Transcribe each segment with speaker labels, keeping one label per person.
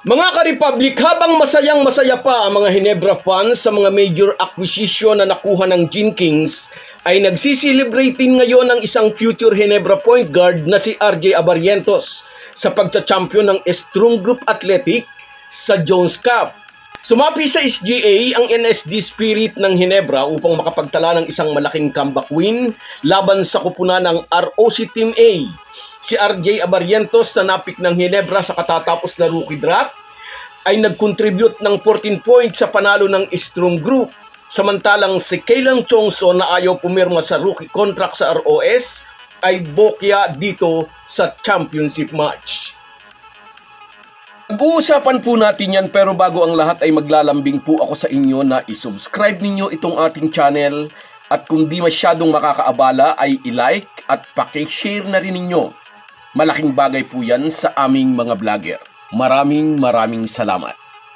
Speaker 1: Mga ka-Republic, habang masayang-masaya pa ang mga Ginebra fans sa mga major acquisition na nakuha ng Gene Kings, ay nagsiselebrate din ngayon ng isang future Ginebra point guard na si RJ Abarrientos sa pagcha-champion ng Strong Group Athletic sa Jones Cup. Sumapi sa SGA ang NSD Spirit ng Ginebra upang makapagtala ng isang malaking comeback win laban sa kupunan ng ROC Team A. Si RJ Abarrientos na napik ng Ginebra sa katatapos na rookie draft ay nag-contribute ng 14 points sa panalo ng Strong Group. Samantalang si Kaylan Chongson na ayaw pumirma sa rookie contract sa ROS ay bokya dito sa championship match. Pag-uusapan po natin yan, pero bago ang lahat ay maglalambing po ako sa inyo na isubscribe ninyo itong ating channel at kung di masyadong makakaabala ay i-like at paki-share na rin ninyo. Malaking bagay po yan sa aming mga vlogger. Maraming salamat.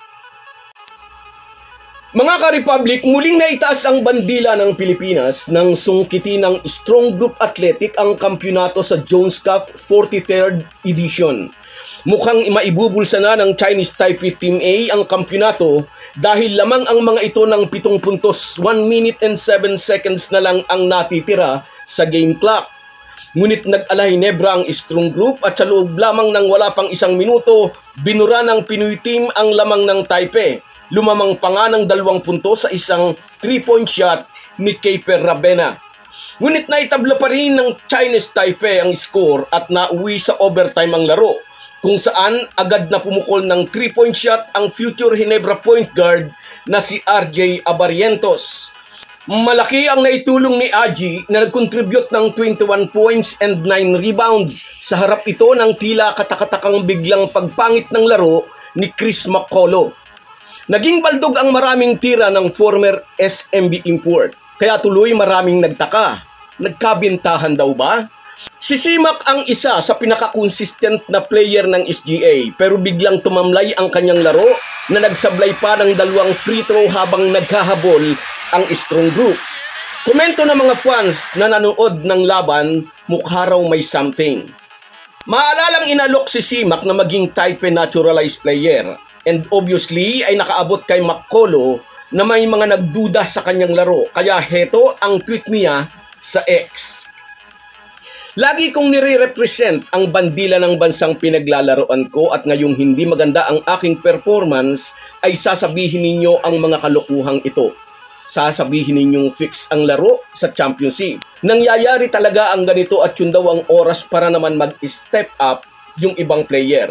Speaker 1: Mga ka-Republic, muling naitaas ang bandila ng Pilipinas nang sungkitin ng Strong Group Athletic ang kampyonato sa Jones Cup 43rd edition. Mukhang maibubulsa na ng Chinese Taipei Team A ang kampyonato dahil lamang ang mga ito ng 7 puntos, 1 minute and 7 seconds na lang ang natitira sa game clock. Ngunit nag-ala Ginebra ang Strong Group at sa loob lamang ng wala pang 1 minuto, binura ng Pinoy team ang lamang ng Taipei. Lumamang pa nga ng 2 puntos sa isang 3-point shot ni Keiper Rabena. Ngunit naitabla pa rin ng Chinese Taipei ang score at nauwi sa overtime ang laro, kung saan agad na pumukol ng 3-point shot ang future Ginebra point guard na si RJ Abarrientos. Malaki ang naitulong ni Aji na nag-contribute ng 21 points and 9 rebound. Sa harap ito ng tila katakatakang biglang pagpangit ng laro ni Chris McCullough. Naging baldog ang maraming tira ng former SMB import. Kaya tuloy maraming nagtaka. Nagkabintahan daw ba? Si Simak ang isa sa pinaka-consistent na player ng SGA, pero biglang tumamlay ang kanyang laro na nagsablay pa ng 2 free throw habang naghahabol ang Strong Group. Komento ng mga fans na nanood ng laban, mukha raw may something. Maalalang inalok si Simak na maging Taipei naturalized player, and obviously ay nakaabot kay McCullough na may mga nagduda sa kanyang laro, kaya heto ang tweet niya sa X. Lagi kong nire-represent ang bandila ng bansang pinaglalaroan ko at ngayong hindi maganda ang aking performance ay sasabihin ninyo ang mga kalokohang ito. Sasabihin ninyong fix ang laro sa championship. Nangyayari talaga ang ganito at yun daw ang oras para naman mag-step up yung ibang player.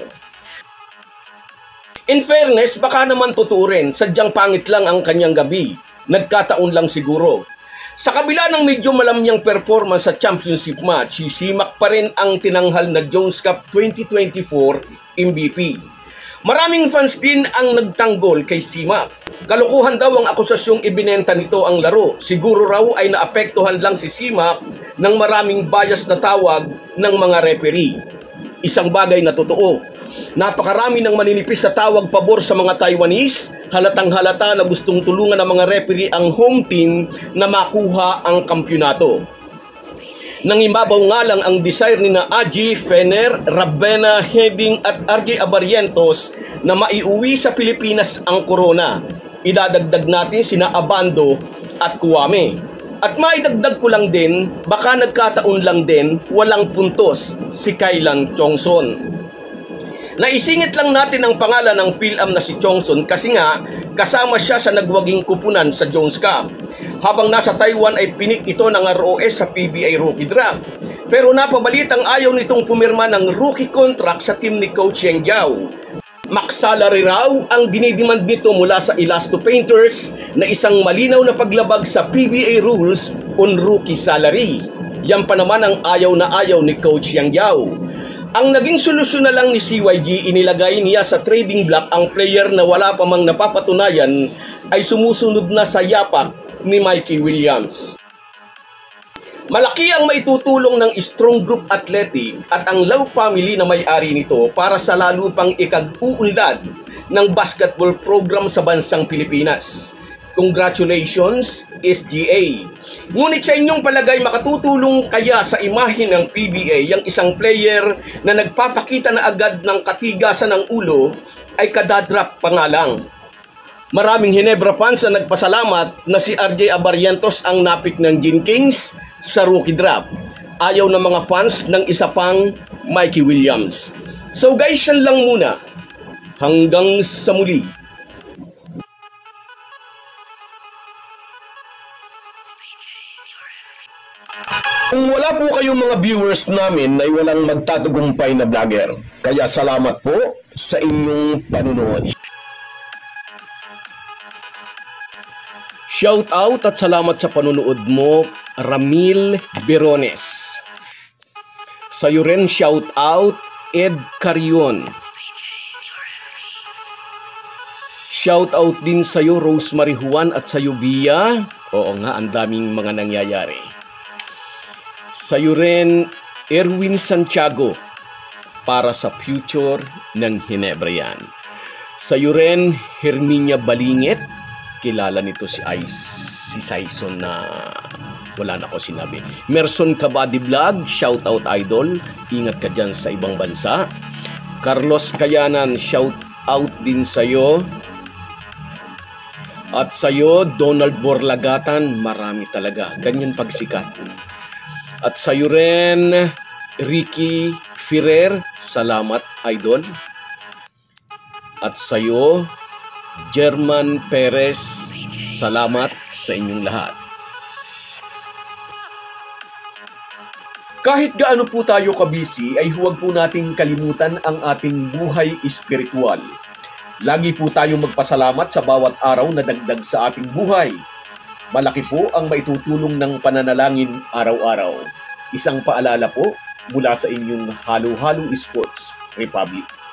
Speaker 1: In fairness, baka naman tuturin, sadyang pangit lang ang kanyang gabi. Nagkataon lang siguro. Sa kabila ng medyo malamyang performance sa championship match, si Simak pa rin ang tinanghal na Jones Cup 2024 MVP. Maraming fans din ang nagtanggol kay Simak. Kalokohan daw ang akusasyong ibinenta nito ang laro. Siguro raw ay naapektuhan lang si Simak ng maraming bias na tawag ng mga referee. Isang bagay na totoo. Napakarami ng maninipis sa tawag pabor sa mga Taiwanese, halatang halata na gustong tulungan ng mga referee ang home team na makuha ang kampyonato. Nangibabaw nga lang ang desire ni na Aji, Fener, Rabena, Heding at RJ Abarrientos na maiuwi sa Pilipinas ang corona. Idadagdag natin sina Abando at Kuwame. At maidagdag ko lang din, baka nagkataon lang din walang puntos si Kaylan Chongson. Naisingit lang natin ang pangalan ng PhilAm na si Chongson kasi nga kasama siya sa nagwaging kupunan sa Jones Cup. Habang nasa Taiwan ay pinik ito ng ROS sa PBA rookie draft. Pero napabalitang ayaw nitong pumirma ng rookie contract sa team ni Coach Yang Yao. Max salary raw ang dinidemand nito mula sa Elasto Painters na isang malinaw na paglabag sa PBA rules on rookie salary. Yan pa naman ang ayaw na ayaw ni Coach Yang Yao. Ang naging solusyon na lang ni CYG, inilagay niya sa trading block ang player na wala pa mang napapatunayan ay sumusunod na sa yapak ni Mikey Williams. Malaki ang maitutulong ng Strong Group Athletic at ang Lau family na may-ari nito para sa lalo pang ikag-uunlad ng basketball program sa bansang Pilipinas. Congratulations, SGA! Ngunit sa inyong palagay, makatutulong kaya sa imahe ng PBA yung isang player na nagpapakita na agad ng katigasan ng ulo ay kadadrap pa nga lang. Maraming Hinebra fans ang nagpasalamat na si RJ Abarientos ang napik ng Gene Kings sa rookie draft. Ayaw ng mga fans ng isa pang Mikey Williams. So guys, yan lang muna. Hanggang sa muli. Kung wala po kayong mga viewers namin ay walang magtatagumpay na vlogger. Kaya salamat po sa inyong panunood. Shout out at salamat sa panunood mo, Ramil Berones. Sa'yo rin shout out, Ed Carion. Shout out din sa'yo, Rosemary Juan, at sa'yo, Bia. Oo nga, ang daming mga nangyayari. Sa'yo rin, Erwin Santiago, para sa future ng Hinebra yan. Sa'yo rin, Herminia Balingit. Kilala nito si Saison na wala na ko sinabi. Merson Kabadi Vlog, shout out idol. Ingat ka dyan sa ibang bansa. Carlos Kayanan, shout out din sa'yo. At sa'yo, Donald Borlagatan, marami talaga. Ganyan pagsikat. At sa'yo rin, Ricky Ferrer, salamat idol. At sa'yo, German Perez, salamat sa inyong lahat. Kahit gaano po tayo kabisi ay huwag po nating kalimutan ang ating buhay espiritual. Lagi po tayong magpasalamat sa bawat araw na dagdag sa ating buhay. Malaki po ang maitutulong ng pananalangin araw-araw. Isang paalala po mula sa inyong Halo Halo Sports Republic.